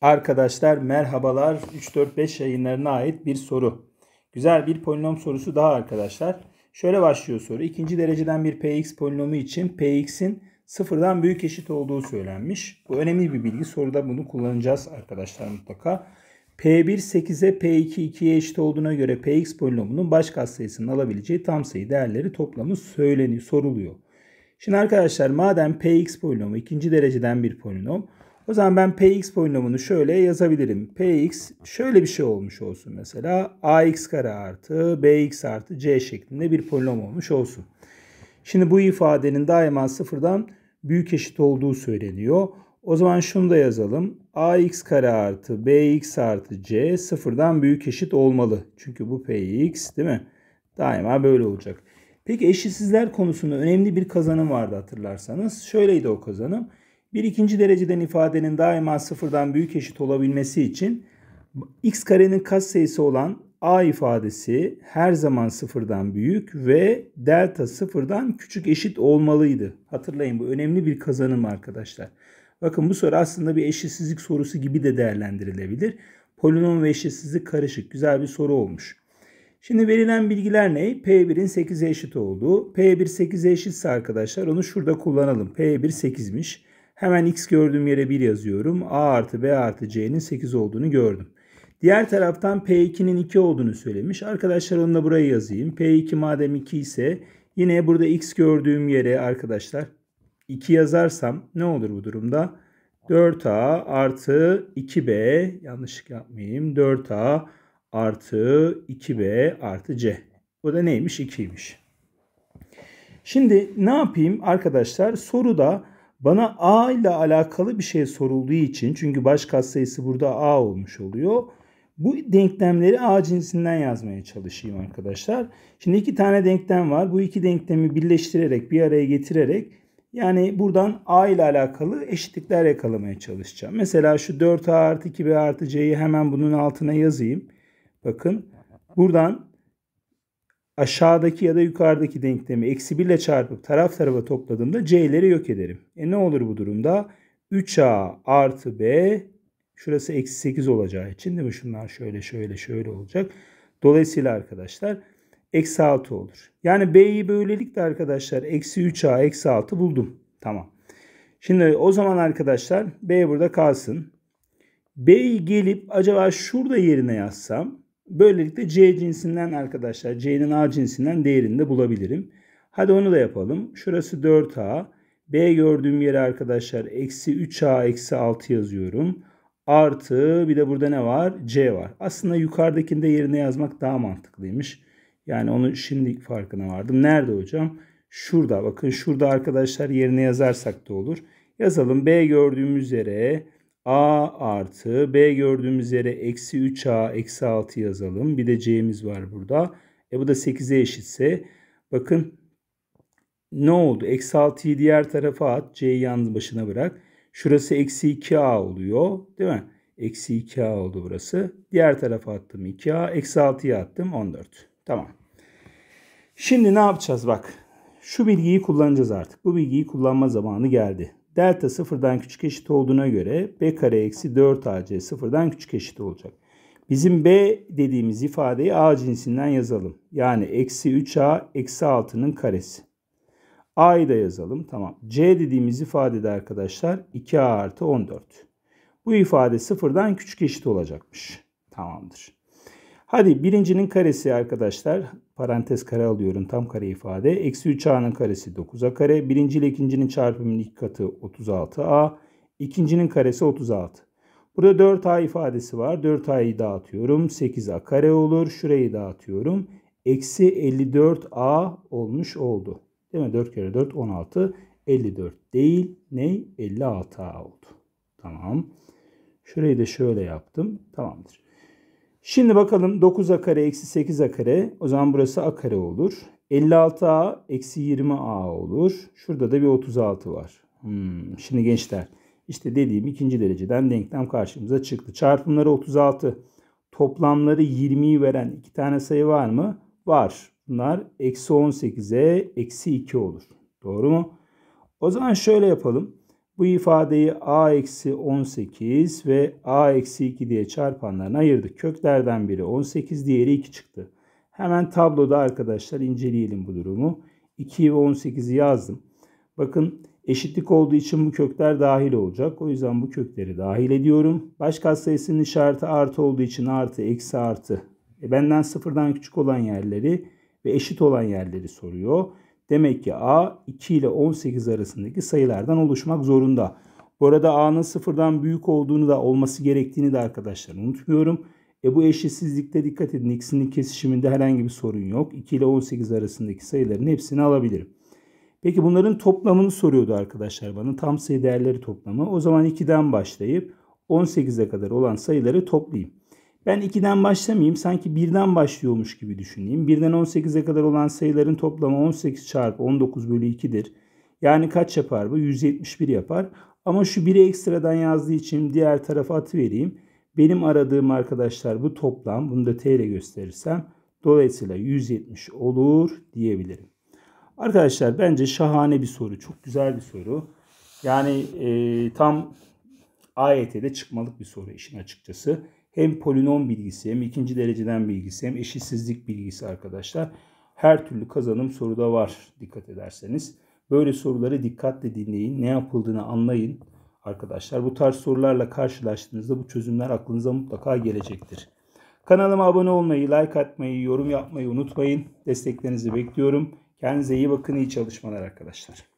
Arkadaşlar merhabalar. 3-4-5 yayınlarına ait bir soru. Güzel bir polinom sorusu daha arkadaşlar. Şöyle başlıyor soru. İkinci dereceden bir px polinomu için px'in sıfırdan büyük eşit olduğu söylenmiş. Bu önemli bir bilgi. Soruda bunu kullanacağız arkadaşlar mutlaka. P1 8'e P2 2'ye eşit olduğuna göre px polinomunun baş katsayısının alabileceği tam sayı değerleri toplamı soruluyor. Şimdi arkadaşlar madem px polinomu ikinci dereceden bir polinom, o zaman ben px polinomunu şöyle yazabilirim. Px şöyle bir şey olmuş olsun mesela. Ax kare artı bx artı c şeklinde bir polinom olmuş olsun. Şimdi bu ifadenin daima sıfırdan büyük eşit olduğu söyleniyor. O zaman şunu da yazalım. Ax kare artı bx artı c sıfırdan büyük eşit olmalı. Çünkü bu px değil mi? Daima böyle olacak. Peki eşitsizler konusunda önemli bir kazanım vardı hatırlarsanız. Şöyleydi o kazanım. Bir ikinci dereceden ifadenin daima sıfırdan büyük eşit olabilmesi için x karenin katsayısı olan a ifadesi her zaman sıfırdan büyük ve delta sıfırdan küçük eşit olmalıydı. Hatırlayın, bu önemli bir kazanım arkadaşlar. Bakın bu soru aslında bir eşitsizlik sorusu gibi de değerlendirilebilir. Polinom ve eşitsizlik karışık, güzel bir soru olmuş. Şimdi verilen bilgiler ne? P1'in 8'e eşit olduğu. P1 8'e eşitse arkadaşlar onu şurada kullanalım. P1 8'miş. Hemen x gördüğüm yere 1 yazıyorum. A artı B artı C'nin 8 olduğunu gördüm. Diğer taraftan P2'nin 2 olduğunu söylemiş. Arkadaşlar onu da buraya yazayım. P2 madem 2 ise yine burada x gördüğüm yere arkadaşlar 2 yazarsam ne olur bu durumda? 4A artı 2B, yanlışlık yapmayayım. 4A artı 2B artı C. Bu da neymiş? 2'ymiş. Şimdi ne yapayım arkadaşlar? Soruda bana A ile alakalı bir şey sorulduğu için, çünkü baş katsayısı burada A olmuş oluyor. Bu denklemleri A cinsinden yazmaya çalışayım arkadaşlar. Şimdi iki tane denklem var. Bu iki denklemi birleştirerek, bir araya getirerek yani buradan A ile alakalı eşitlikler yakalamaya çalışacağım. Mesela şu 4A artı 2B artı C'yi hemen bunun altına yazayım. Bakın buradan aşağıdaki ya da yukarıdaki denklemi eksi 1 ile çarpıp taraf tarafa topladığımda c'leri yok ederim. Ne olur bu durumda? 3a artı b, şurası eksi 8 olacağı için değil mi? Şunlar şöyle olacak. Dolayısıyla arkadaşlar eksi 6 olur. Yani b'yi böylelikle arkadaşlar eksi 3a eksi 6 buldum. Tamam. Şimdi o zaman arkadaşlar b burada kalsın. B'yi gelip acaba şurada yerine yazsam, böylelikle C cinsinden arkadaşlar, C'nin A cinsinden değerini de bulabilirim. Hadi onu da yapalım. Şurası 4A. B gördüğüm yere arkadaşlar eksi 3A eksi 6 yazıyorum. Artı bir de burada ne var? C var. Aslında yukarıdakinde yerine yazmak daha mantıklıymış. Yani onu şimdi farkına vardım. Nerede hocam? Şurada. Bakın şurada arkadaşlar yerine yazarsak da olur. Yazalım. B gördüğümüz yere A artı B gördüğümüz yere eksi 3A eksi 6 yazalım. Bir de C'miz var burada. Bu da 8'e eşitse bakın ne oldu? Eksi 6'yı diğer tarafa at. C'yi yalnız başına bırak. Şurası eksi 2A oluyor. Değil mi? Eksi 2A oldu burası. Diğer tarafa attım 2A. Eksi 6'ya attım 14. Tamam. Şimdi ne yapacağız bak. Şu bilgiyi kullanacağız artık. Bu bilgiyi kullanma zamanı geldi. Delta sıfırdan küçük eşit olduğuna göre b kare eksi 4ac sıfırdan küçük eşit olacak. Bizim b dediğimiz ifadeyi a cinsinden yazalım. Yani eksi 3a eksi 6'nın karesi. A'yı da yazalım. Tamam. C dediğimiz ifadede arkadaşlar 2a artı 14. Bu ifade sıfırdan küçük eşit olacakmış. Tamamdır. Hadi birincinin karesi arkadaşlar. Parantez kare alıyorum. Tam kare ifade. Eksi 3a'nın karesi 9a kare. Birinci ile ikincinin çarpımının iki katı 36a. İkincinin karesi 36. Burada 4a ifadesi var. 4a'yı dağıtıyorum. 8a kare olur. Şurayı dağıtıyorum. Eksi 54a olmuş oldu. Değil mi? 4 kere 4 16. 54 değil. Ne? 56a oldu. Tamam. Şurayı da şöyle yaptım. Tamamdır. Şimdi bakalım 9a kare eksi 8a kare. O zaman burası a kare olur. 56a eksi 20a olur. Şurada da bir 36 var. Şimdi gençler işte dediğim ikinci dereceden denklem karşımıza çıktı. Çarpımları 36. Toplamları 20'yi veren iki tane sayı var mı? Var. Bunlar eksi 18'e eksi 2 olur. Doğru mu? O zaman şöyle yapalım. Bu ifadeyi a eksi 18 ve a eksi 2 diye çarpanlarına ayırdık. Köklerden biri 18, diğeri 2 çıktı. Hemen tabloda arkadaşlar inceleyelim bu durumu. 2'yi ve 18'i yazdım. Bakın eşitlik olduğu için bu kökler dahil olacak. O yüzden bu kökleri dahil ediyorum. Baş katsayısının işareti artı olduğu için artı, eksi, artı. Benden sıfırdan küçük olan yerleri ve eşit olan yerleri soruyor. Demek ki a 2 ile 18 arasındaki sayılardan oluşmak zorunda. Bu arada a'nın sıfırdan büyük olduğunu da olması gerektiğini de arkadaşlar unutmuyorum. Bu eşitsizlikte dikkat edin, ikisinin kesişiminde herhangi bir sorun yok. 2 ile 18 arasındaki sayıların hepsini alabilirim. Peki bunların toplamını soruyordu arkadaşlar bana. Tam sayı değerleri toplamı. O zaman 2'den başlayıp 18'e kadar olan sayıları toplayayım. Ben 2'den başlamayayım. Sanki 1'den başlıyormuş gibi düşüneyim. 1'den 18'e kadar olan sayıların toplamı 18 çarpı 19 bölü 2'dir. Yani kaç yapar bu? 171 yapar. Ama şu 1'i ekstradan yazdığı için diğer tarafa atıvereyim. Benim aradığım arkadaşlar bu toplam. Bunu da t ile gösterirsem. Dolayısıyla 170 olur diyebilirim. Arkadaşlar bence şahane bir soru. Çok güzel bir soru. Yani tam AYT'de çıkmalık bir soru işin açıkçası. Hem polinom bilgisi, hem ikinci dereceden bilgisi, hem eşitsizlik bilgisi arkadaşlar. Her türlü kazanım soruda var dikkat ederseniz. Böyle soruları dikkatle dinleyin. Ne yapıldığını anlayın arkadaşlar. Bu tarz sorularla karşılaştığınızda bu çözümler aklınıza mutlaka gelecektir. Kanalıma abone olmayı, like atmayı, yorum yapmayı unutmayın. Desteklerinizi bekliyorum. Kendinize iyi bakın, iyi çalışmalar arkadaşlar.